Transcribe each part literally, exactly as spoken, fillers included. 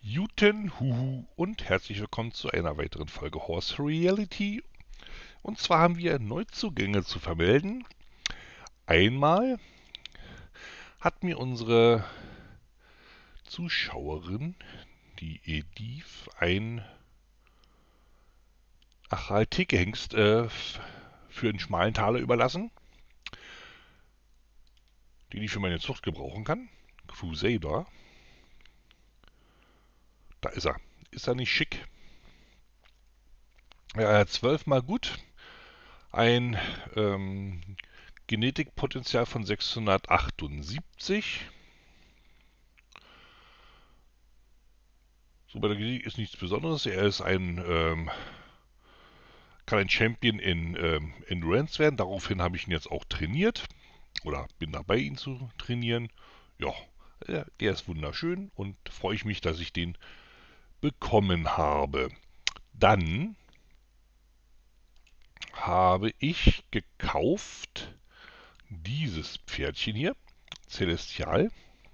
Juten, Huhu und herzlich willkommen zu einer weiteren Folge Horse Reality. Und zwar haben wir Neuzugänge zu vermelden. Einmal hat mir unsere Zuschauerin, die Ediv, ein Achal-Theke-Hengst äh, für einen schmalen Taler überlassen, den ich für meine Zucht gebrauchen kann. Crusader. Da ist er. Ist er nicht schick? Ja, zwölfmal gut. Ein ähm, Genetikpotenzial von sechshundertachtundsiebzig. So, bei der Genetik ist nichts Besonderes. Er ist ein, ähm, kann ein Champion in ähm, Endurance werden. Daraufhin habe ich ihn jetzt auch trainiert. Oder bin dabei, ihn zu trainieren. Ja, der, der ist wunderschön und freue ich mich, dass ich den bekommen habe. Dann habe ich gekauft dieses Pferdchen hier, Celestial.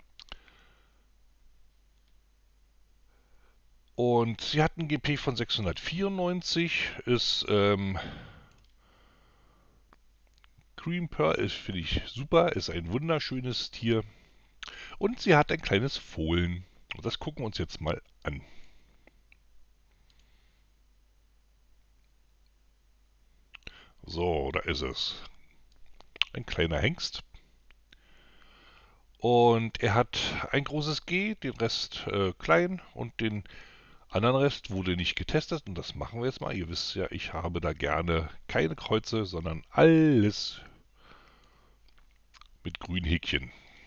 Und sie hat einen G P von sechshundertvierundneunzig, ist ähm, Cream Pearl, ist finde ich super, ist ein wunderschönes Tier. Und sie hat ein kleines Fohlen. Und das gucken wir uns jetzt mal an. So, da ist es. Ein kleiner Hengst. Und er hat ein großes G, den Rest äh, klein und den anderen Rest wurde nicht getestet. Und das machen wir jetzt mal. Ihr wisst ja, ich habe da gerne keine Kreuze, sondern alles mit grünen Häkchen.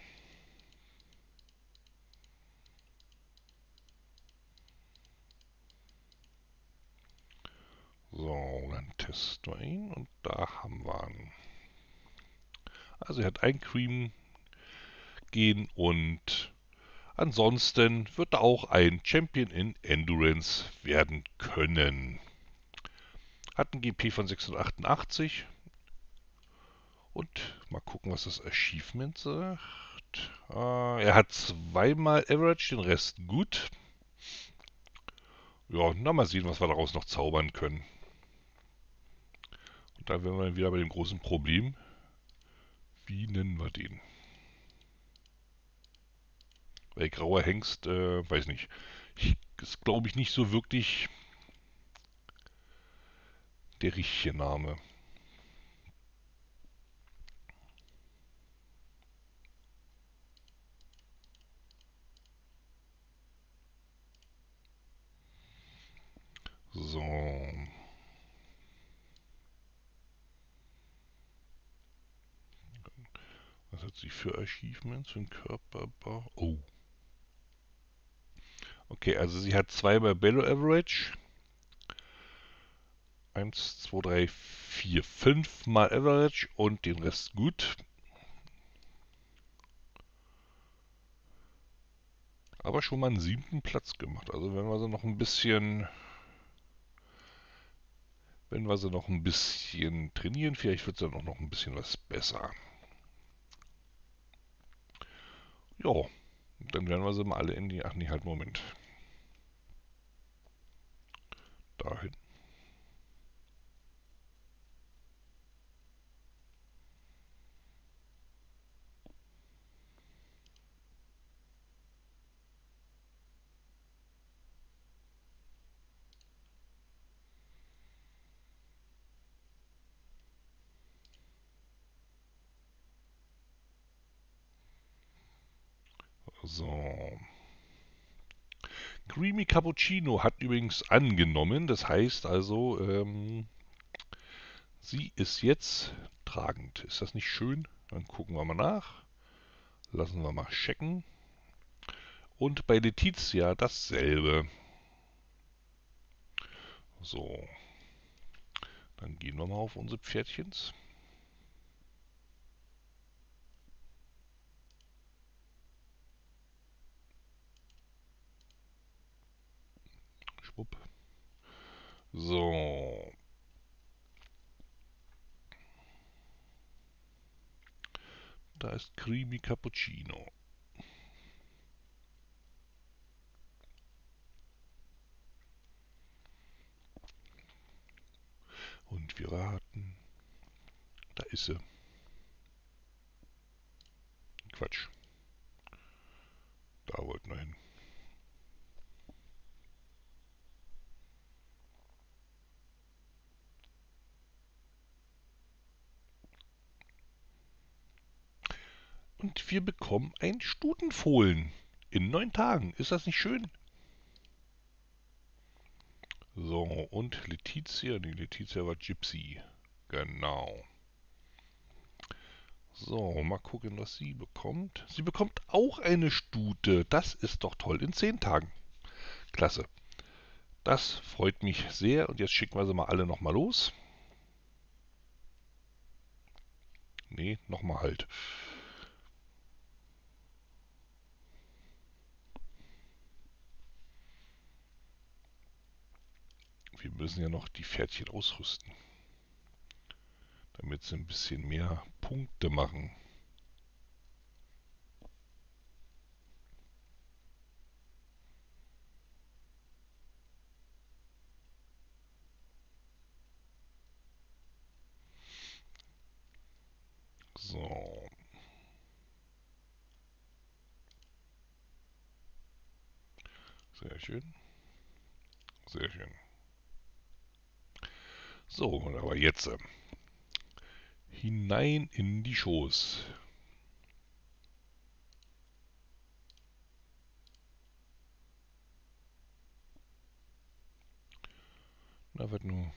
So, dann testen wir ihn und da haben wir ihn. Also er hat ein Cream Gen und ansonsten wird er auch ein Champion in Endurance werden können. Hat ein G P von sechshundertachtundachtzig und mal gucken, was das Achievement sagt. Äh, er hat zweimal Average, den Rest gut. Ja, na mal sehen, was wir daraus noch zaubern können. Und da wären wir wieder bei dem großen Problem. Wie nennen wir den? Weil grauer Hengst, äh, weiß nicht. Ich, ist, glaube ich, nicht so wirklich der richtige Name. So. Was hat sie für Achievements? Für den Körperbau? Oh. Okay, also sie hat zweimal Bellow Average. Eins, zwei, drei, vier, fünf mal Average und den Rest gut. Aber schon mal einen siebten Platz gemacht. Also wenn wir sie noch ein bisschen, wenn wir sie noch ein bisschen trainieren, vielleicht wird sie dann auch noch ein bisschen was besser. Ja, dann werden wir sie mal alle in die, ach nee, halt, Moment. Dahin. So. Creamy Cappuccino hat übrigens angenommen. Das heißt also, ähm, sie ist jetzt tragend. Ist das nicht schön? Dann gucken wir mal nach. Lassen wir mal checken. Und bei Letizia dasselbe. So, dann gehen wir mal auf unsere Pferdchens. Schwupp. So. Da ist Creamy Cappuccino. Lass wir raten. Da ist sie. Quatsch. Da wollten wir hin. Und wir bekommen ein Stutenfohlen. In neun Tagen. Ist das nicht schön? So, und Letizia. Nee, Letizia war Gypsy. Genau. So, mal gucken, was sie bekommt. Sie bekommt auch eine Stute. Das ist doch toll. In zehn Tagen. Klasse. Das freut mich sehr. Und jetzt schicken wir sie mal alle nochmal los. Nee, nochmal halt. Wir müssen ja noch die Pferdchen ausrüsten, damit sie ein bisschen mehr Punkte machen. So. Sehr schön. Sehr schön. So, aber jetzt äh, hinein in die Schoß. Na, wird nur.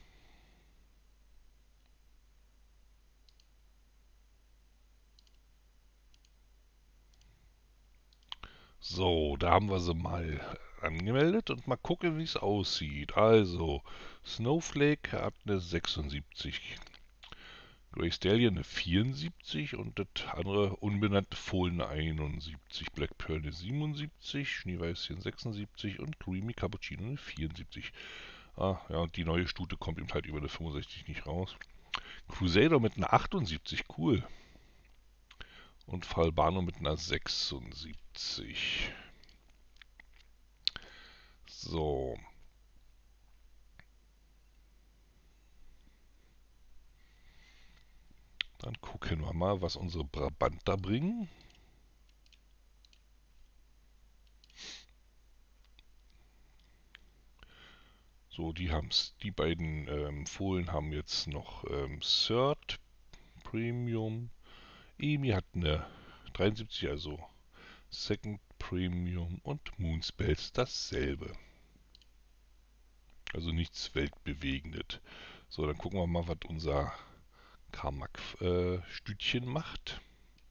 So, da haben wir sie mal angemeldet und mal gucken, wie es aussieht. Also, Snowflake hat eine sechsundsiebzig, Grey Stallion eine vierundsiebzig und das andere unbenannte Fohlen eine einundsiebzig, Black Pearl eine siebenundsiebzig, Schneeweißchen sechsundsiebzig und Creamy Cappuccino eine vierundsiebzig. Ah, ja, und die neue Stute kommt eben halt über eine fünfundsechzig nicht raus. Crusader mit einer achtundsiebzig, cool. Und Falbano mit einer sechsundsiebzig. So. Dann gucken wir mal, was unsere Brabanter bringen. So, die haben's. Die beiden ähm, Fohlen haben jetzt noch ähm, Third Premium. Emi hat eine dreiundsiebzig, also Second Premium und Moonspells dasselbe. Also nichts Weltbewegendes. So, dann gucken wir mal, was unser Karmak-Stütchen äh, macht.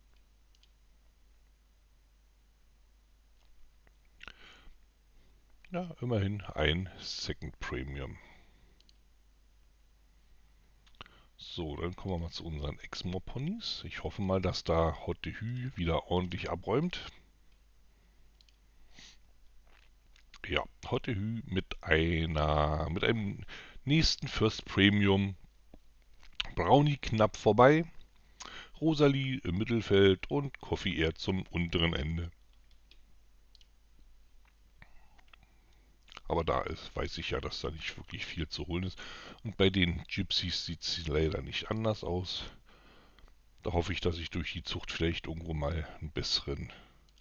Ja, immerhin ein Second Premium. So, dann kommen wir mal zu unseren Exmoor-Ponys. Ich hoffe mal, dass da Hotte Hü wieder ordentlich abräumt. Ja, Hotte Hü mit einer, mit einem nächsten First Premium. Brownie knapp vorbei. Rosalie im Mittelfeld und Coffee eher zum unteren Ende. Aber da ist, weiß ich ja, dass da nicht wirklich viel zu holen ist. Und bei den Gypsies sieht es leider nicht anders aus. Da hoffe ich, dass ich durch die Zucht vielleicht irgendwo mal einen besseren,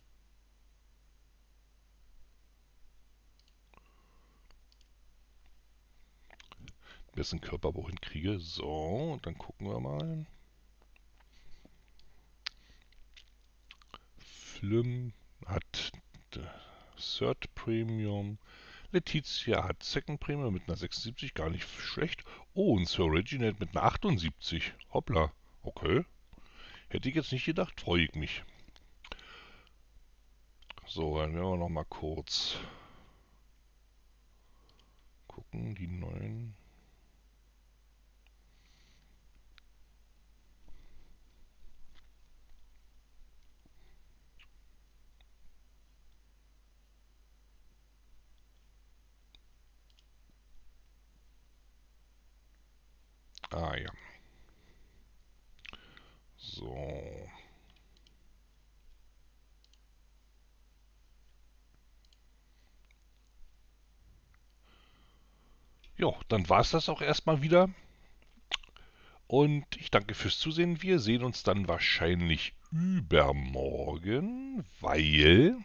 besseren Körperbau hinkriege. So, dann gucken wir mal. Flim hat Third Premium. Letizia hat Second Premium mit einer sechsundsiebzig, gar nicht schlecht. Oh, und Sir Reginald mit einer achtundsiebzig. Hoppla, okay. Hätte ich jetzt nicht gedacht, freue ich mich. So, dann werden wir noch mal kurz gucken, die neuen. Ah ja. So. Ja, dann war es das auch erstmal wieder. Und ich danke fürs Zusehen. Wir sehen uns dann wahrscheinlich übermorgen, weil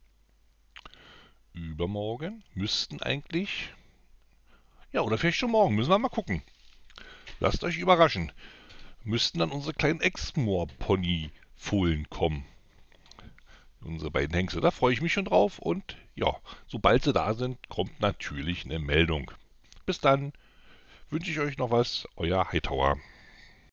übermorgen müssten eigentlich, ja, oder vielleicht schon morgen, müssen wir mal gucken. Lasst euch überraschen. Müssten dann unsere kleinen Exmoor-Pony-Fohlen kommen. Unsere beiden Hengste. Da freue ich mich schon drauf. Und ja, sobald sie da sind, kommt natürlich eine Meldung. Bis dann wünsche ich euch noch was. Euer Hightower.